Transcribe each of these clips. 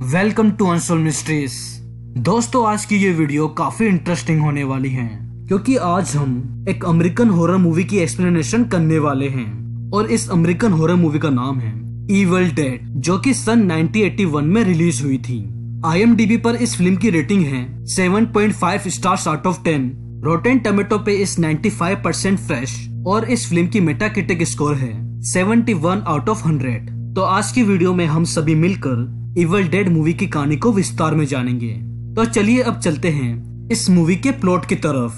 Welcome to unsold mysteries. दोस्तों, आज की ये वीडियो काफी इंटरेस्टिंग होने वाली है क्योंकि आज हम एक अमेरिकन हॉरर मूवी की एक्सप्लेनेशन करने वाले हैं और इस अमेरिकन हॉरर मूवी का नाम है इविल डेड, जो कि सन 1981 में रिलीज हुई थी। IMDb पर इस फिल्म की रेटिंग है 7.5 stars out of 10। Rotten tomato पे इस 95% फ्रेश और इस फिल्म की मेटाक्रिटिक स्कोर है 71 आउट ऑफ 100। तो आज की वीडियो में हम सभी मिलकर इविल डेड मूवी की कहानी को विस्तार में जानेंगे। तो चलिए अब चलते हैं इस मूवी के प्लॉट की तरफ।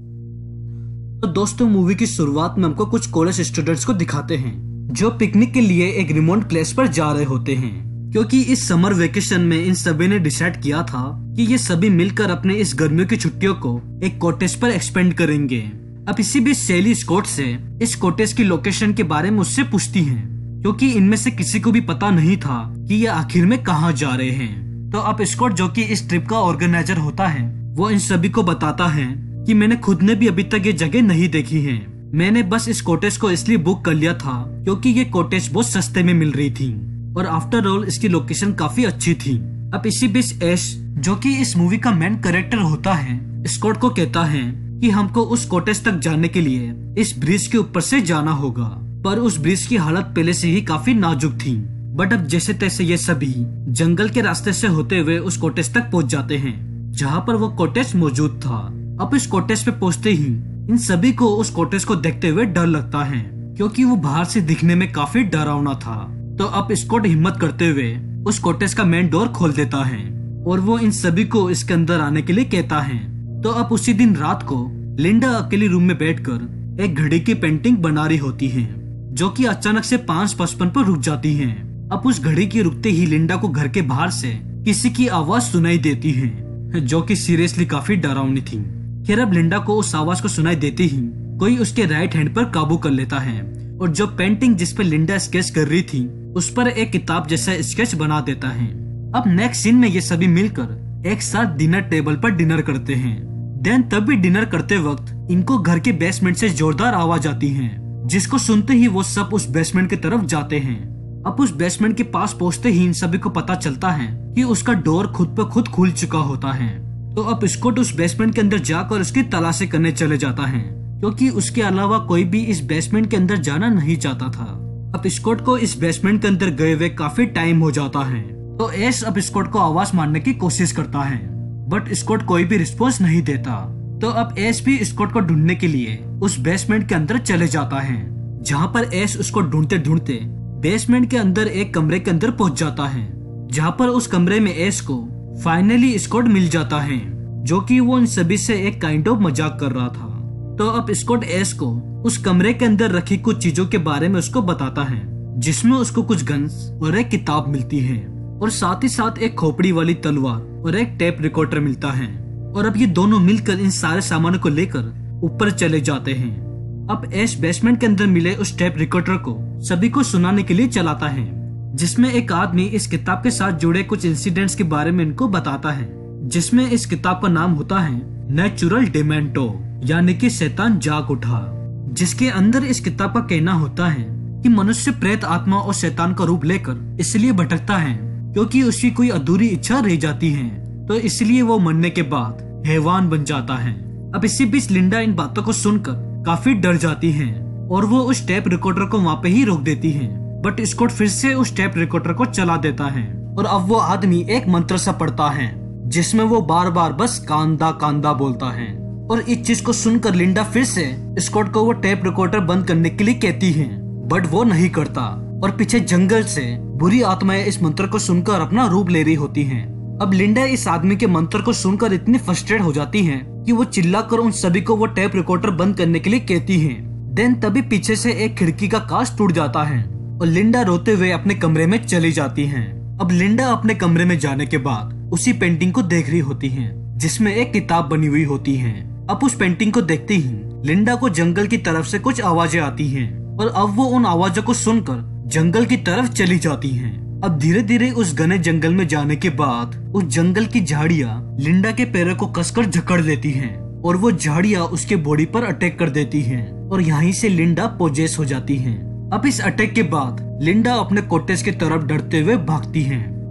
तो दोस्तों, मूवी की शुरुआत में हमको कुछ कॉलेज स्टूडेंट्स को दिखाते हैं जो पिकनिक के लिए एक रिमोट प्लेस पर जा रहे होते हैं, क्योंकि इस समर वेकेशन में इन सभी ने डिसाइड किया था कि ये सभी मिलकर अपने इस गर्मियों की छुट्टियों को एक कॉटेज पर एक्सपेंड करेंगे। अब इसी बीच सैली स्कॉट से इस कॉटेज की लोकेशन के बारे में उससे पूछती है, क्योंकि इनमें से किसी को भी पता नहीं था कि ये आखिर में कहाँ जा रहे हैं। तो अब स्कॉट, जो कि इस ट्रिप का ऑर्गेनाइजर होता है, वो इन सभी को बताता है कि मैंने खुद ने भी अभी तक ये जगह नहीं देखी है। मैंने बस इस कॉटेज को इसलिए बुक कर लिया था क्योंकि ये कॉटेज बहुत सस्ते में मिल रही थी और आफ्टर ऑल इसकी लोकेशन काफी अच्छी थी। अब इसी बीच ऐश, जो कि इस मूवी का मेन कैरेक्टर होता है, स्कॉट को कहता है कि हमको उस कॉटेज तक जाने के लिए इस ब्रिज के ऊपर से जाना होगा, पर उस ब्रिज की हालत पहले से ही काफी नाजुक थी। बट अब जैसे तैसे ये सभी जंगल के रास्ते से होते हुए उस कॉटेज तक पहुंच जाते हैं जहां पर वो कॉटेज मौजूद था। अब इस कॉटेज पे पहुंचते ही इन सभी को उस कॉटेज को देखते हुए डर लगता है, क्योंकि वो बाहर से दिखने में काफी डरावना था। तो अब स्कॉट हिम्मत करते हुए उस कॉटेज का मेन डोर खोल देता है और वो इन सभी को इसके अंदर आने के लिए कहता है। तो अब उसी दिन रात को लिंडा अकेली रूम में बैठकर एक घड़ी की पेंटिंग बना रही होती है, जो कि अचानक से 5:55 पर रुक जाती है। अब उस घड़ी के रुकते ही लिंडा को घर के बाहर से किसी की आवाज सुनाई देती है, जो कि सीरियसली काफी डरावनी थी। खैर, अब लिंडा को उस आवाज को सुनाई देते ही कोई उसके राइट हैंड पर काबू कर लेता है और जो पेंटिंग जिस पर लिंडा स्केच कर रही थी उस पर एक किताब जैसा स्केच बना देता है। अब नेक्स्ट सीन में ये सभी मिलकर एक साथ डिनर टेबल पर डिनर करते हैं। देन तभी डिनर करते वक्त इनको घर के बेसमेंट से जोरदार आवाज आती है, जिसको सुनते ही वो सब उस बेसमेंट की तरफ जाते हैं। अब उस बेसमेंट के पास पहुंचते ही इन सभी को पता चलता है कि उसका डोर खुद ब खुद खुल चुका होता है। तो अब स्कॉट उस बेसमेंट के अंदर जाकर उसकी तलाशी करने चले जाता है, क्योंकि उसके अलावा कोई भी इस बेसमेंट के अंदर जाना नहीं चाहता था। अब स्कॉट को इस बेसमेंट के अंदर गए हुए काफी टाइम हो जाता है। तो ऐश अब स्कॉट को आवाज मारने की कोशिश करता है, बट स्कॉट कोई भी रिस्पॉन्स नहीं देता। तो अब ऐश भी स्कॉट को ढूंढने के लिए उस बेसमेंट के अंदर चले जाता है, जहाँ पर ऐश उसको ढूंढते ढूंढते बेसमेंट के अंदर एक कमरे के अंदर पहुंच जाता है, जहाँ पर उस कमरे में ऐश को फाइनली स्कॉट मिल जाता है, जो कि वो इन सभी से एक काइंड ऑफ मजाक कर रहा था। तो अब स्कॉट ऐश को उस कमरे के अंदर रखी कुछ चीजों के बारे में उसको बताता है, जिसमें उसको कुछ गन्स और एक किताब मिलती है और साथ ही साथ एक खोपड़ी वाली तलवार और एक टेप रिकॉर्डर मिलता है। और अब ये दोनों मिलकर इन सारे सामानों को लेकर ऊपर चले जाते हैं। अब ऐश बेसमेंट के अंदर मिले उस टेप रिकॉर्डर को सभी को सुनाने के लिए चलाता है, जिसमें एक आदमी इस किताब के साथ जुड़े कुछ इंसिडेंट्स के बारे में इनको बताता है, जिसमें इस किताब का नाम होता है नेचुरल डेमेंटो, यानी कि शैतान जाग उठा, जिसके अंदर इस किताब का कहना होता है कि मनुष्य प्रेत आत्मा और शैतान का रूप लेकर इसलिए भटकता है क्योंकि उसकी कोई अधूरी इच्छा रह जाती है, तो इसलिए वो मरने के बाद हैवान बन जाता है। अब इसी बीच लिंडा इन बातों को सुनकर काफी डर जाती है और वो उस टेप रिकॉर्डर को वहाँ पे ही रोक देती है, बट स्कॉट फिर से उस टेप रिकॉर्डर को चला देता है और अब वो आदमी एक मंत्र सा पढ़ता है, जिसमें वो बार बार बस कांदा कांदा बोलता है। और इस चीज को सुनकर लिंडा फिर से स्कॉट को वो टेप रिकॉर्डर बंद करने के लिए कहती है, बट वो नहीं करता और पीछे जंगल से बुरी आत्माएं इस मंत्र को सुनकर अपना रूप ले रही होती हैं। अब लिंडा इस आदमी के मंत्र को सुनकर इतनी फ्रस्ट्रेट हो जाती है कि वो चिल्लाकर उन सभी को वो टेप रिकॉर्डर बंद करने के लिए कहती है। देन तभी पीछे से एक खिड़की का कांच टूट जाता है और लिंडा रोते हुए अपने कमरे में चली जाती है। अब लिंडा अपने कमरे में जाने के बाद उसी पेंटिंग को देख रही होती है, जिसमें एक किताब बनी हुई होती है। अब उस पेंटिंग को देखते ही लिंडा को जंगल की तरफ से कुछ आवाजें आती हैं और अब वो उन आवाजों को सुनकर जंगल की तरफ चली जाती हैं। अब धीरे धीरे उस घने जंगल में जाने के बाद उस जंगल की झाड़ियां लिंडा के पैरों को कसकर जकड़ लेती हैं और वो झाड़ियां उसके बॉडी पर अटैक कर देती हैं और यहीं से लिंडा पोजेस हो जाती है। अब इस अटैक के बाद लिंडा अपने कॉटेज की तरफ डरते हुए भागती है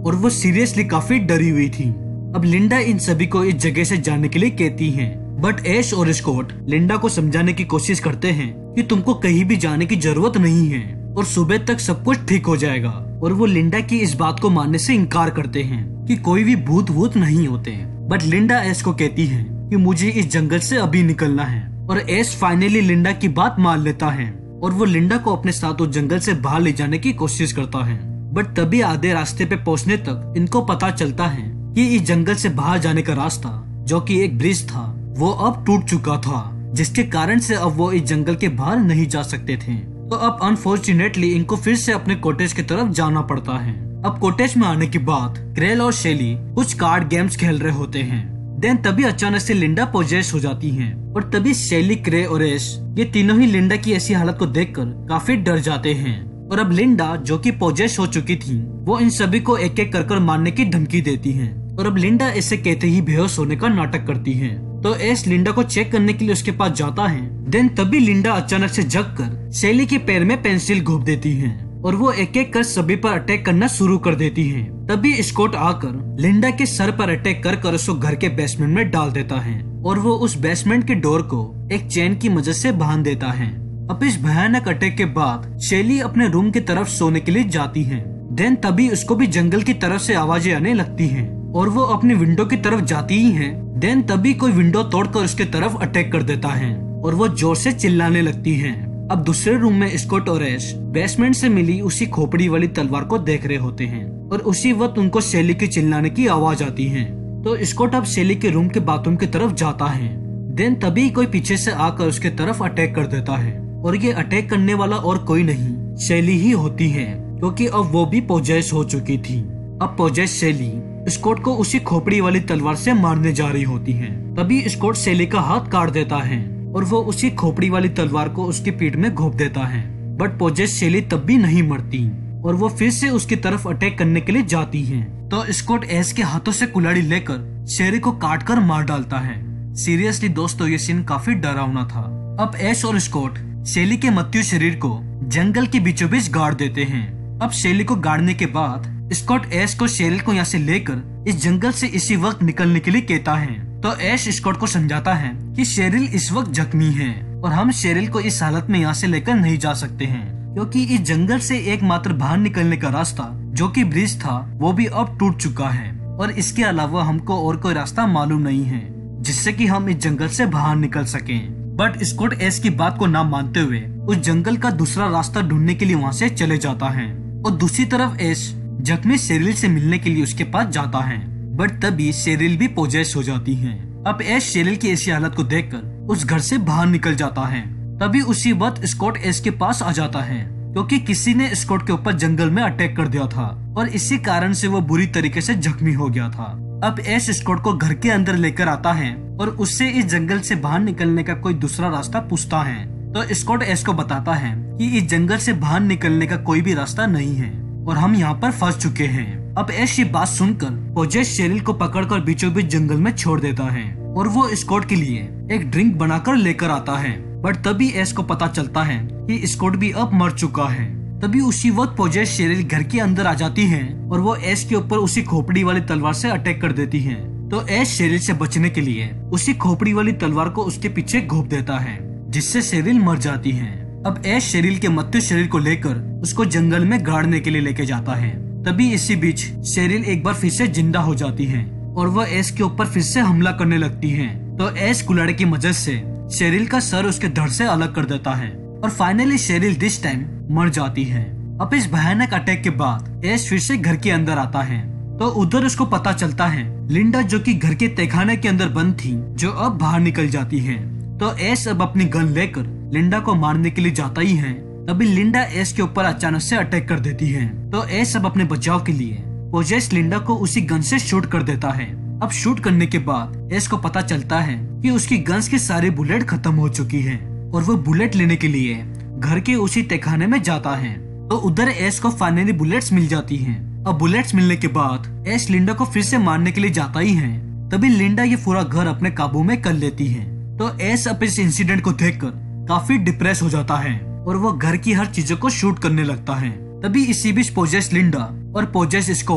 और वो सीरियसली काफी डरी हुई थी। अब लिंडा इन सभी को इस जगह से जाने के लिए कहती है, बट ऐश और स्कॉट लिंडा को समझाने की कोशिश करते हैं कि तुमको कहीं भी जाने की जरूरत नहीं है और सुबह तक सब कुछ ठीक हो जाएगा। और वो लिंडा की इस बात को मानने से इनकार करते हैं कि कोई भी भूत वूत नहीं होते। बट लिंडा ऐश को कहती है कि मुझे इस जंगल से अभी निकलना है, और ऐश फाइनली लिंडा की बात मान लेता है और वो लिंडा को अपने साथ उस जंगल से बाहर ले जाने की कोशिश करता है। बट तभी आधे रास्ते पे पहुंचने तक इनको पता चलता है कि इस जंगल से बाहर जाने का रास्ता, जो कि एक ब्रिज था, वो अब टूट चुका था, जिसके कारण से अब वो इस जंगल के बाहर नहीं जा सकते थे। तो अब अनफॉर्चुनेटली इनको फिर से अपने कॉटेज की तरफ जाना पड़ता है। अब कॉटेज में आने के बाद क्रेल और शेली कुछ कार्ड गेम्स खेल रहे होते हैं। देन तभी अचानक से लिंडा पोजेस हो जाती है, और तभी शेली, क्रे और ऐश ये तीनों ही लिंडा की ऐसी हालत को देखकर काफी डर जाते हैं। और अब लिंडा, जो कि पोजेस हो चुकी थी, वो इन सभी को एक एक कर मारने की धमकी देती है। और अब लिंडा इसे कहते ही बेहोश होने का नाटक करती है। तो ऐश लिंडा को चेक करने के लिए उसके पास जाता है। देन तभी लिंडा अचानक से जगकर शेली के पैर में पेंसिल घोंप देती है और वो एक एक कर सभी पर अटैक करना शुरू कर देती है। तभी स्कॉट आकर लिंडा के सर पर अटैक कर उसको घर के बेसमेंट में डाल देता है और वो उस बेसमेंट के डोर को एक चेन की मदद से बांध देता है। अब इस भयानक अटैक के बाद शेली अपने रूम की तरफ सोने के लिए जाती है। देन तभी उसको भी जंगल की तरफ से आवाजें आने लगती हैं और वो अपनी विंडो की तरफ जाती ही है। देन तभी कोई विंडो तोड़कर उसके तरफ अटैक कर देता है और वो जोर से चिल्लाने लगती है। अब दूसरे रूम में स्कॉट और ऐश बेसमेंट से मिली उसी खोपड़ी वाली तलवार को देख रहे होते हैं और उसी वक्त उनको शेली के चिल्लाने की आवाज आती है। तो स्कॉट अब शेली के रूम के बाथरूम की तरफ जाता है। देन तभी कोई पीछे से आकर उसके तरफ अटैक कर देता है और ये अटैक करने वाला और कोई नहीं, शेली ही होती है, क्योंकि अब वो भी पोजेस हो चुकी थी। अब पोजेस शेली स्कॉट को उसी खोपड़ी वाली तलवार से मारने जा रही होती है। तभी स्कॉट शेली का हाथ काट देता है और वो उसी खोपड़ी वाली तलवार को उसकी पीठ में घोंप देता है। बट पोजेस शेली तब भी नहीं मरती और वो फिर से उसकी तरफ अटैक करने के लिए जाती है। तो स्कॉट ऐश के हाथों से कुल्हाड़ी लेकर शेली को काट कर मार डालता है। सीरियसली दोस्तों, ये सीन काफी डरावना था। अब ऐश और स्कॉट शेली के मृत्यु शरीर को जंगल के बीचों बीच गाड़ देते हैं। अब शेली को गाड़ने के बाद स्कॉट ऐश को शेली को यहाँ से लेकर इस जंगल से इसी वक्त निकलने के लिए कहता है। तो ऐश स्कॉट को समझाता है कि शेरिल इस वक्त जख्मी है और हम शेरिल को इस हालत में यहाँ से लेकर नहीं जा सकते हैं, क्योंकि इस जंगल से एकमात्र बाहर निकलने का रास्ता, जो कि ब्रिज था, वो भी अब टूट चुका है और इसके अलावा हमको और कोई रास्ता मालूम नहीं है जिससे कि हम इस जंगल से बाहर निकल सकें। बट स्कॉट ऐश की बात को ना मानते हुए उस जंगल का दूसरा रास्ता ढूंढने के लिए वहाँ से चले जाता है और दूसरी तरफ ऐश जख्मी शेरिल से मिलने के लिए उसके पास जाता है। बट तभी शेरिल भी पोजेस हो जाती है। अब ऐश शेरिल की ऐसी हालत को देखकर उस घर से बाहर निकल जाता है। तभी उसी वक्त स्कॉट ऐश के पास आ जाता है, क्योंकि किसी ने स्कॉट के ऊपर जंगल में अटैक कर दिया था और इसी कारण से वो बुरी तरीके से जख्मी हो गया था। अब ऐश स्कॉट को घर के अंदर लेकर आता है और उससे इस जंगल से बाहर निकलने का कोई दूसरा रास्ता पूछता है। तो स्कॉट ऐश को बताता है कि इस जंगल से बाहर निकलने का कोई भी रास्ता नहीं है और हम यहाँ पर फंस चुके हैं। अब ऐश ये बात सुनकर पोजेस शेरिल को पकड़कर बीचों बीच जंगल में छोड़ देता है और वो स्कॉट के लिए एक ड्रिंक बनाकर लेकर आता है। बट तभी ऐश को पता चलता है कि स्कॉट भी अब मर चुका है। तभी उसी वक्त पोजेस शेरिल घर के अंदर आ जाती है और वो ऐश के ऊपर उसी खोपड़ी वाली तलवार से अटैक कर देती है। तो ऐश शेरिल से बचने के लिए उसी खोपड़ी वाली तलवार को उसके पीछे घोंप देता है, जिससे शेरिल मर जाती है। अब ऐश शेरिल के मृत्यु शरीर को लेकर उसको जंगल में गाड़ने के लिए लेके जाता है। तभी इसी बीच शेरिल एक बार फिर से जिंदा हो जाती है और वह ऐश के ऊपर फिर से हमला करने लगती है। तो ऐश कुल्हाड़ी की मदद से शेरिल का सर उसके धड़ से अलग कर देता है और फाइनली शेरिल दिस टाइम मर जाती है। अब इस भयानक अटैक के बाद ऐश फिर से घर के अंदर आता है। तो उधर उसको पता चलता है लिंडा, जो कि घर के तहखाने के अंदर बंद थी, जो अब बाहर निकल जाती है। तो ऐश अब अपनी गन लेकर लिंडा को मारने के लिए जाता ही है। तभी लिंडा ऐश के ऊपर अचानक से अटैक कर देती है। तो ऐश अब अपने बचाव के लिए पोजेस लिंडा को उसी गन से शूट कर देता है। अब शूट करने के बाद ऐश को पता चलता है कि उसकी गन्स की सारी बुलेट खत्म हो चुकी है और वो बुलेट लेने के लिए घर के उसी तहखाने में जाता है। तो उधर ऐश को फाइनली बुलेट्स मिल जाती हैं। अब बुलेट्स मिलने के बाद ऐश लिंडा को फिर से मारने के लिए जाता ही है। तभी लिंडा ये पूरा घर अपने काबू में कर लेती है। तो ऐश अब इस इंसिडेंट को देखकर काफी डिप्रेस हो जाता है और वो घर की हर चीजों को शूट करने लगता है। तभी इसी बीच पोजेस लिंडा और पोजेस स्कॉट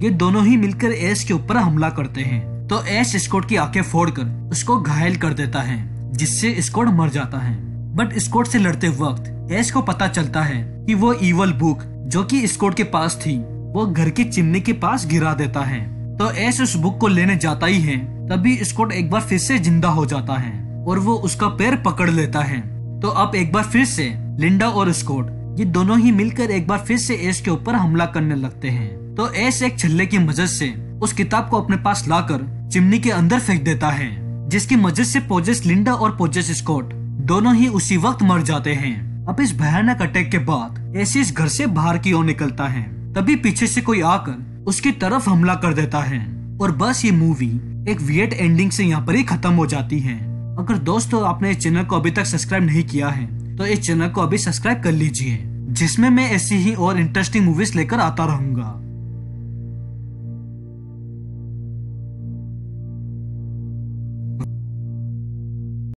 ये दोनों ही मिलकर एश के ऊपर हमला करते हैं। तो एश स्कॉट की आंखें फोड़कर उसको घायल कर देता है, जिससे स्कॉट मर जाता है। बट स्कॉट से लड़ते वक्त एश को पता चलता है कि वो ईवल बुक जो कि स्कॉट के पास थी वो घर की चिमनी के पास गिरा देता है। तो एश उस बुक को लेने जाता ही है, तभी स्कॉट एक बार फिर से जिंदा हो जाता है और वो उसका पैर पकड़ लेता है। तो अब एक बार फिर से लिंडा और स्कॉट ये दोनों ही मिलकर एक बार फिर से एश के ऊपर हमला करने लगते हैं। तो एश एक छल्ले की मदद से उस किताब को अपने पास लाकर चिमनी के अंदर फेंक देता है, जिसकी मदद से पोजेस लिंडा और पोजेस स्कॉट दोनों ही उसी वक्त मर जाते हैं। अब इस भयानक अटैक के बाद एश इस घर से बाहर की ओर निकलता है, तभी पीछे से कोई आकर उसकी तरफ हमला कर देता है और बस ये मूवी एक वियर्ड एंडिंग से यहाँ पर ही खत्म हो जाती है। अगर दोस्तों आपने इस चैनल को अभी तक सब्सक्राइब नहीं किया है तो इस चैनल को अभी सब्सक्राइब कर लीजिए, जिसमें मैं ऐसी ही और इंटरेस्टिंग मूवीज लेकर आता रहूंगा।